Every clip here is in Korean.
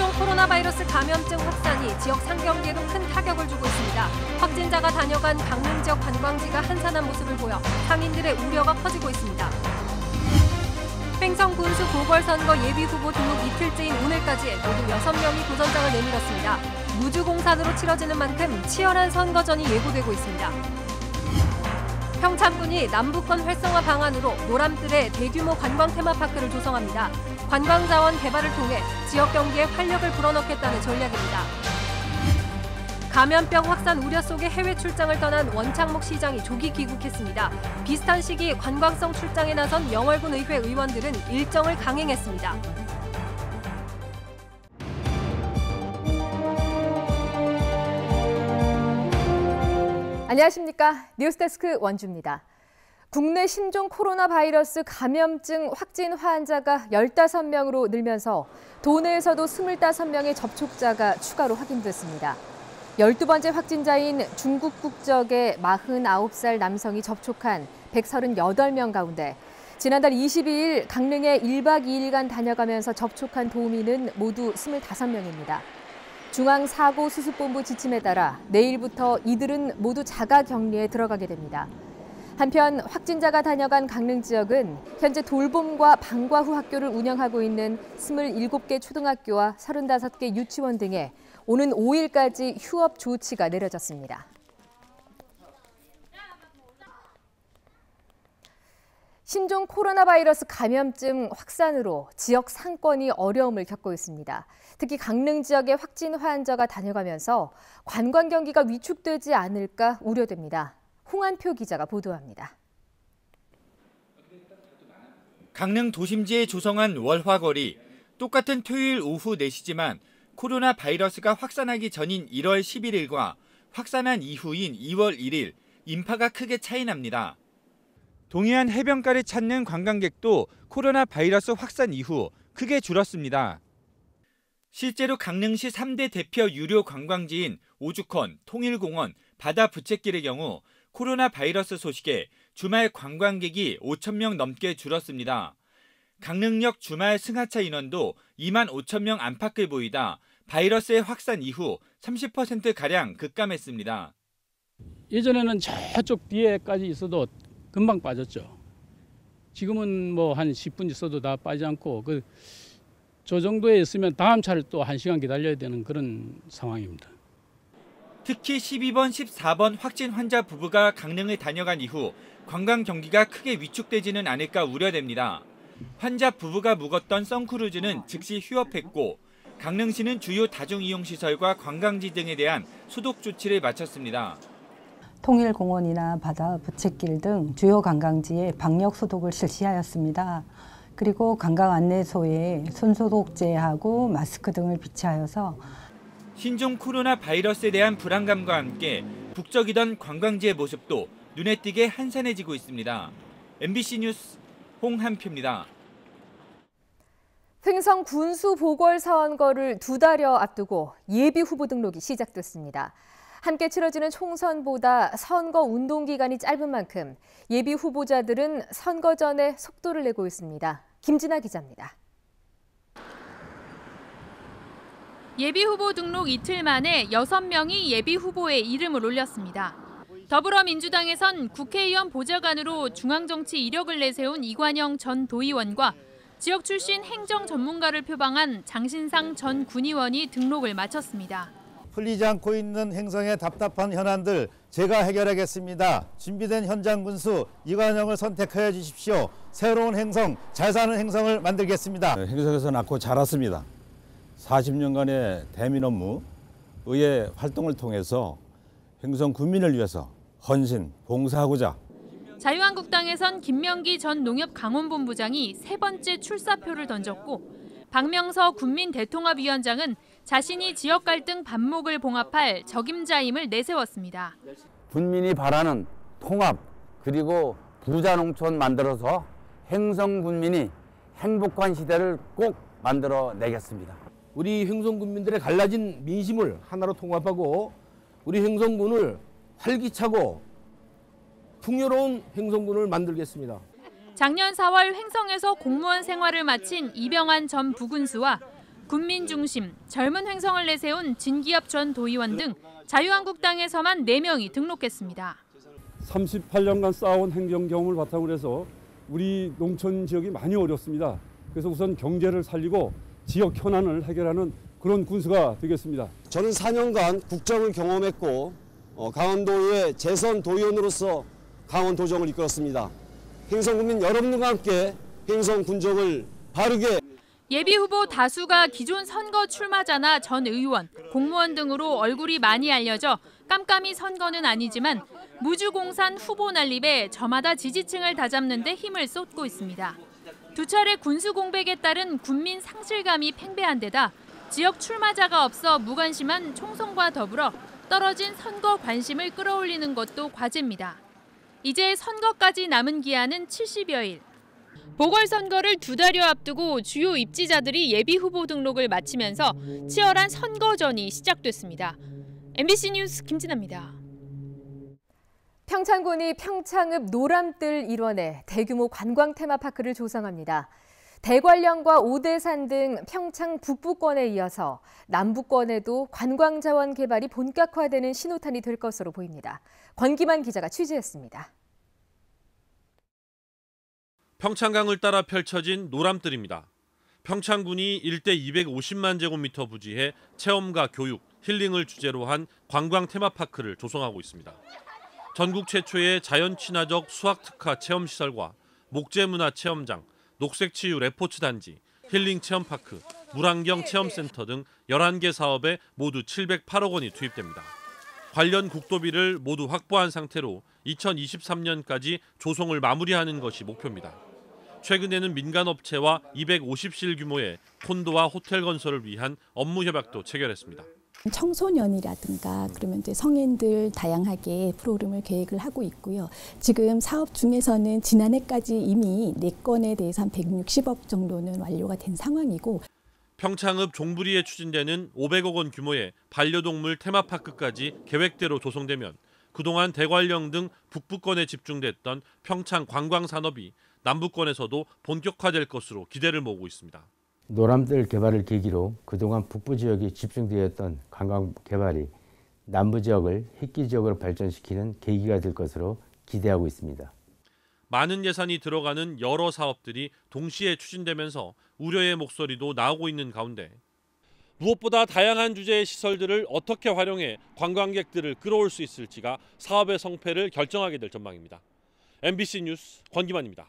신종 코로나 바이러스 감염증 확산이 지역 상경계에도 큰 타격을 주고 있습니다. 확진자가 다녀간 강릉 지역 관광지가 한산한 모습을 보여 상인들의 우려가 커지고 있습니다. 횡성 군수 보궐선거 예비후보 등록 이틀째인 오늘까지 모두 6명이 도전장을 내밀었습니다. 무주공산으로 치러지는 만큼 치열한 선거전이 예고되고 있습니다. 평창군이 남북권 활성화 방안으로 노람뜰에 대규모 관광 테마파크를 조성합니다. 관광자원 개발을 통해 지역 경기에 활력을 불어넣겠다는 전략입니다. 감염병 확산 우려 속에 해외 출장을 떠난 원창목 시장이 조기 귀국했습니다. 비슷한 시기 관광성 출장에 나선 영월군 의회 의원들은 일정을 강행했습니다. 안녕하십니까. 뉴스데스크 원주입니다. 국내 신종 코로나 바이러스 감염증 확진 환자가 15명으로 늘면서 도내에서도 25명의 접촉자가 추가로 확인됐습니다. 12번째 확진자인 중국 국적의 49살 남성이 접촉한 138명 가운데 지난달 22일 강릉에 1박 2일간 다녀가면서 접촉한 도민은 모두 25명입니다. 중앙사고수습본부 지침에 따라 내일부터 이들은 모두 자가격리에 들어가게 됩니다. 한편 확진자가 다녀간 강릉 지역은 현재 돌봄과 방과 후 학교를 운영하고 있는 27개 초등학교와 35개 유치원 등에 오는 5일까지 휴업 조치가 내려졌습니다. 신종 코로나 바이러스 감염증 확산으로 지역 상권이 어려움을 겪고 있습니다. 특히 강릉 지역의 확진 환자가 다녀가면서 관광 경기가 위축되지 않을까 우려됩니다. 홍한표 기자가 보도합니다. 강릉 도심지에 조성한 월화거리. 똑같은 토요일 오후 4시지만 코로나 바이러스가 확산하기 전인 1월 11일과 확산한 이후인 2월 1일 인파가 크게 차이 납니다. 동해안 해변가를 찾는 관광객도 코로나 바이러스 확산 이후 크게 줄었습니다. 실제로 강릉시 3대 대표 유료 관광지인 오죽헌, 통일공원, 바다 부채길의 경우 코로나 바이러스 소식에 주말 관광객이 5,000명 넘게 줄었습니다. 강릉역 주말 승하차 인원도 2만 5천 명 안팎을 보이다 바이러스의 확산 이후 30%가량 급감했습니다. 예전에는 저쪽 뒤에까지 있어도 금방 빠졌죠. 지금은 뭐 한 10분 있어도 다 빠지지 않고 저 정도에 있으면 다음 차를 또 1시간 기다려야 되는 그런 상황입니다. 특히 12번, 14번 확진 환자 부부가 강릉을 다녀간 이후 관광 경기가 크게 위축되지는 않을까 우려됩니다. 환자 부부가 묵었던 선크루즈는 즉시 휴업했고 강릉시는 주요 다중이용시설과 관광지 등에 대한 소독 조치를 마쳤습니다. 통일공원이나 바다 부채길 등 주요 관광지에 방역 소독을 실시하였습니다. 그리고 관광 안내소에 손소독제하고 마스크 등을 비치하여서 신종 코로나 바이러스에 대한 불안감과 함께 북적이던 관광지의 모습도 눈에 띄게 한산해지고 있습니다. MBC 뉴스 홍한표입니다. 횡성 군수 보궐선거를 2달여 앞두고 예비 후보 등록이 시작됐습니다. 함께 치러지는 총선보다 선거 운동 기간이 짧은 만큼 예비 후보자들은 선거 전에 속도를 내고 있습니다. 김진아 기자입니다. 예비 후보 등록 이틀 만에 6명이 예비 후보에 이름을 올렸습니다. 더불어민주당에선 국회의원 보좌관으로 중앙정치 이력을 내세운 이관영 전 도의원과 지역 출신 행정 전문가를 표방한 장신상 전 군의원이 등록을 마쳤습니다. 풀리지 않고 있는 행성의 답답한 현안들 제가 해결하겠습니다. 준비된 현장 군수 이관영을 선택하여 주십시오. 새로운 행성, 잘 사는 행성을 만들겠습니다. 행성에서 낳고 자랐습니다. 40년간의 대민 업무, 의회 활동을 통해서 행성 군민을 위해서 헌신, 봉사하고자. 자유한국당에선 김명기 전 농협강원본부장이 3번째 출사표를 던졌고 박명서 국민대통합위원장은 자신이 지역 갈등 반목을 봉합할 적임자임을 내세웠습니다. 군민이 바라는 통합 그리고 부자 농촌 만들어서 행성 군민이 행복한 시대를 꼭 만들어내겠습니다. 우리 횡성군민들의 갈라진 민심을 하나로 통합하고 우리 횡성군을 활기차고 풍요로운 횡성군을 만들겠습니다. 작년 4월 횡성에서 공무원 생활을 마친 이병환 전 부군수와 군민 중심, 젊은 횡성을 내세운 진기엽 전 도의원 등 자유한국당에서만 4명이 등록했습니다. 38년간 쌓아온 행정 경험을 바탕으로 해서 우리 농촌 지역이 많이 어렵습니다. 그래서 우선 경제를 살리고 지역 현안을 해결하는 그런 군수가 되겠습니다. 저는 4년간 국정을 경험했고 강원도의 재선 도의원으로서 강원도정을 이끌었습니다. 행성군민 여러분들과 함께 행성 군정을 바르게 예비후보 다수가 기존 선거 출마자나 전 의원, 공무원 등으로 얼굴이 많이 알려져 깜깜이 선거는 아니지만 무주공산 후보 난립에 저마다 지지층을 다잡는 데 힘을 쏟고 있습니다. 두 차례 군수 공백에 따른 군민 상실감이 팽배한 데다 지역 출마자가 없어 무관심한 총선과 더불어 떨어진 선거 관심을 끌어올리는 것도 과제입니다. 이제 선거까지 남은 기한은 70여일. 보궐선거를 2달여 앞두고 주요 입지자들이 예비후보 등록을 마치면서 치열한 선거전이 시작됐습니다. MBC 뉴스 김진아입니다. 평창군이 평창읍 노람뜰 일원에 대규모 관광 테마파크를 조성합니다. 대관령과 오대산 등 평창 북부권에 이어서 남부권에도 관광자원 개발이 본격화되는 신호탄이 될 것으로 보입니다. 권기만 기자가 취재했습니다. 평창강을 따라 펼쳐진 노람뜰입니다. 평창군이 일대 250만 제곱미터 부지에 체험과 교육, 힐링을 주제로 한 관광 테마파크를 조성하고 있습니다. 전국 최초의 자연 친화적 수학 특화 체험 시설과 목재 문화 체험장, 녹색 치유 레포츠 단지, 힐링 체험파크, 물안경 체험센터 등 11개 사업에 모두 708억 원이 투입됩니다. 관련 국도비를 모두 확보한 상태로 2023년까지 조성을 마무리하는 것이 목표입니다. 최근에는 민간업체와 250실 규모의 콘도와 호텔 건설을 위한 업무 협약도 체결했습니다. 청소년이라든가 그러면 이제 성인들 다양하게 프로그램을 계획을 하고 있고요. 지금 사업 중에서는 지난해까지 이미 4건에 대해서 한 160억 정도는 완료가 된 상황이고 평창읍 종부리에 추진되는 500억 원 규모의 반려동물 테마파크까지 계획대로 조성되면 그동안 대관령 등 북부권에 집중됐던 평창 관광산업이 남부권에서도 본격화될 것으로 기대를 모으고 있습니다. 노람뜰 개발을 계기로 그동안 북부 지역이 집중되었던 관광 개발이 남부 지역을 획기 지역으로 발전시키는 계기가 될 것으로 기대하고 있습니다. 많은 예산이 들어가는 여러 사업들이 동시에 추진되면서 우려의 목소리도 나오고 있는 가운데 무엇보다 다양한 주제의 시설들을 어떻게 활용해 관광객들을 끌어올 수 있을지가 사업의 성패를 결정하게 될 전망입니다. MBC 뉴스 권기만입니다.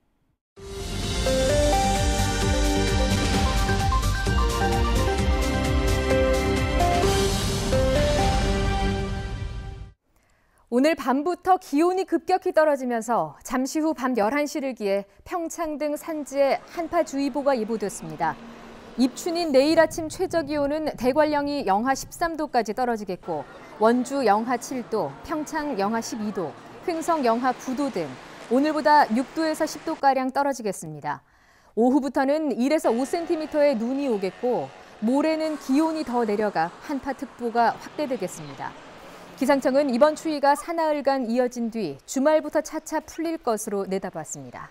오늘 밤부터 기온이 급격히 떨어지면서 잠시 후 밤 11시를 기해 평창 등 산지에 한파주의보가 예보됐습니다. 입춘인 내일 아침 최저기온은 대관령이 영하 13도까지 떨어지겠고 원주 영하 7도, 평창 영하 12도, 횡성 영하 9도 등 오늘보다 6도에서 10도가량 떨어지겠습니다. 오후부터는 1에서 5cm의 눈이 오겠고 모레는 기온이 더 내려가 한파특보가 확대되겠습니다. 기상청은 이번 추위가 사나흘간 이어진 뒤 주말부터 차차 풀릴 것으로 내다봤습니다.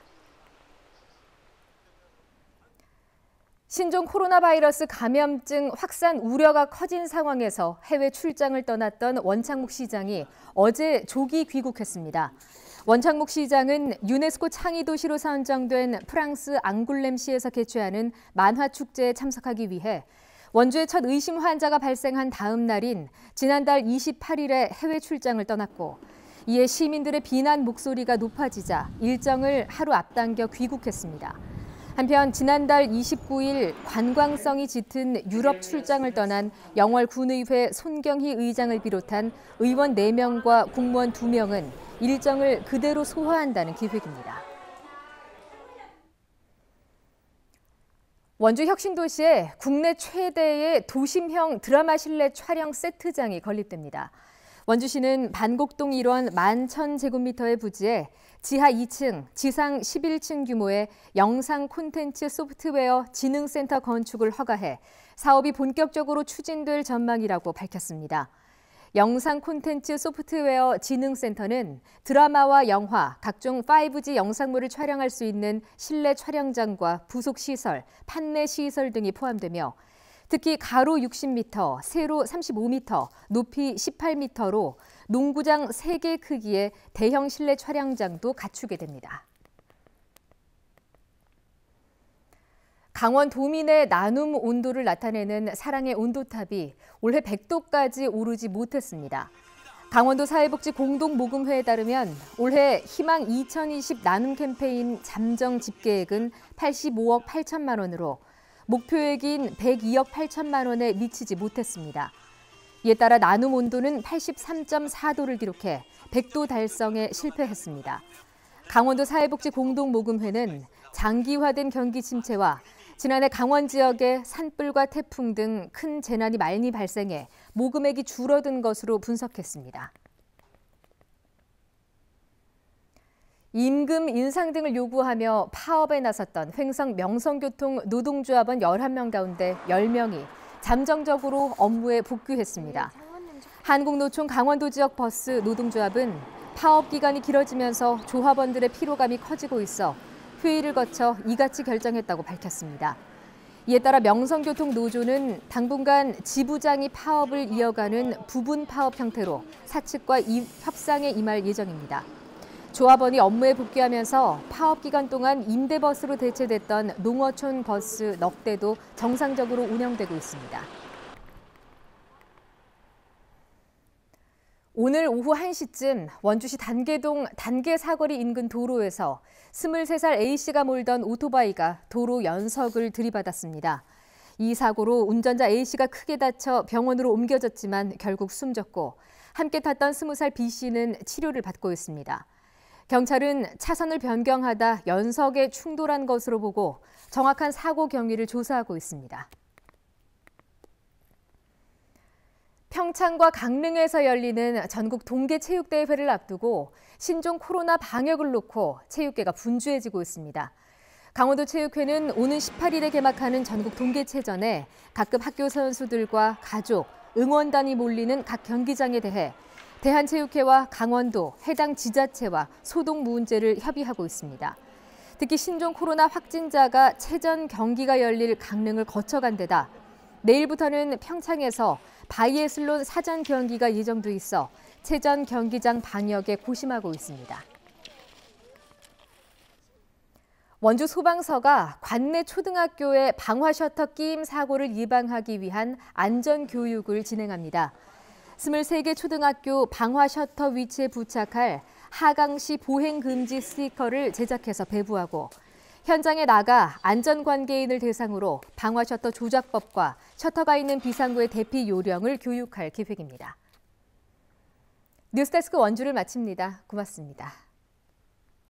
신종 코로나 바이러스 감염증 확산 우려가 커진 상황에서 해외 출장을 떠났던 원창목 시장이 어제 조기 귀국했습니다. 원창목 시장은 유네스코 창의 도시로 선정된 프랑스 앙굴렘시에서 개최하는 만화축제에 참석하기 위해 원주에 첫 의심 환자가 발생한 다음 날인 지난달 28일에 해외 출장을 떠났고 이에 시민들의 비난 목소리가 높아지자 일정을 하루 앞당겨 귀국했습니다. 한편 지난달 29일 관광성이 짙은 유럽 출장을 떠난 영월 군의회 손경희 의장을 비롯한 의원 4명과 공무원 2명은 일정을 그대로 소화한다는 계획입니다. 원주 혁신도시에 국내 최대의 도심형 드라마 실내 촬영 세트장이 건립됩니다. 원주시는 반곡동 일원 11,000제곱미터의 부지에 지하 2층, 지상 11층 규모의 영상 콘텐츠 소프트웨어 지능센터 건축을 허가해 사업이 본격적으로 추진될 전망이라고 밝혔습니다. 영상 콘텐츠 소프트웨어 지능센터는 드라마와 영화, 각종 5G 영상물을 촬영할 수 있는 실내 촬영장과 부속 시설, 판내 시설 등이 포함되며 특히 가로 60m, 세로 35m, 높이 18m로 농구장 3개 크기의 대형 실내 촬영장도 갖추게 됩니다. 강원 도민의 나눔 온도를 나타내는 사랑의 온도탑이 올해 100도까지 오르지 못했습니다. 강원도 사회복지 공동모금회에 따르면 올해 희망 2020 나눔 캠페인 잠정 집계액은 85억 8천만 원으로 목표액인 102억 8천만 원에 미치지 못했습니다. 이에 따라 나눔 온도는 83.4도를 기록해 100도 달성에 실패했습니다. 강원도 사회복지 공동모금회는 장기화된 경기 침체와 지난해 강원 지역에 산불과 태풍 등 큰 재난이 많이 발생해 모금액이 줄어든 것으로 분석했습니다. 임금 인상 등을 요구하며 파업에 나섰던 횡성 명성교통 노동조합원 11명 가운데 10명이 잠정적으로 업무에 복귀했습니다. 한국노총 강원도 지역 버스 노동조합은 파업 기간이 길어지면서 조합원들의 피로감이 커지고 있어 회의를 거쳐 이같이 결정했다고 밝혔습니다. 이에 따라 명성교통 노조는 당분간 지부장이 파업을 이어가는 부분 파업 형태로 사측과 협상에 임할 예정입니다. 조합원이 업무에 복귀하면서 파업 기간 동안 임대버스로 대체됐던 농어촌 버스 넉 대도 정상적으로 운영되고 있습니다. 오늘 오후 1시쯤 원주시 단계동 단계사거리 인근 도로에서 23살 A씨가 몰던 오토바이가 도로 연석을 들이받았습니다. 이 사고로 운전자 A씨가 크게 다쳐 병원으로 옮겨졌지만 결국 숨졌고 함께 탔던 20살 B씨는 치료를 받고 있습니다. 경찰은 차선을 변경하다 연석에 충돌한 것으로 보고 정확한 사고 경위를 조사하고 있습니다. 평창과 강릉에서 열리는 전국 동계체육대회를 앞두고 신종 코로나 방역을 놓고 체육계가 분주해지고 있습니다. 강원도체육회는 오는 18일에 개막하는 전국 동계체전에 각급 학교 선수들과 가족, 응원단이 몰리는 각 경기장에 대해 대한체육회와 강원도, 해당 지자체와 소동 무운제를 협의하고 있습니다. 특히 신종 코로나 확진자가 체전 경기가 열릴 강릉을 거쳐간 데다 내일부터는 평창에서 바이애슬론 사전 경기가 예정돼 있어 체전 경기장 방역에 고심하고 있습니다. 원주 소방서가 관내 초등학교의 방화 셔터 끼임 사고를 예방하기 위한 안전교육을 진행합니다. 23개 초등학교 방화 셔터 위치에 부착할 하강시 보행금지 스티커를 제작해서 배부하고 현장에 나가 안전관계인을 대상으로 방화 셔터 조작법과 셔터가 있는 비상구의 대피 요령을 교육할 계획입니다. 뉴스데스크 원주를 마칩니다. 고맙습니다.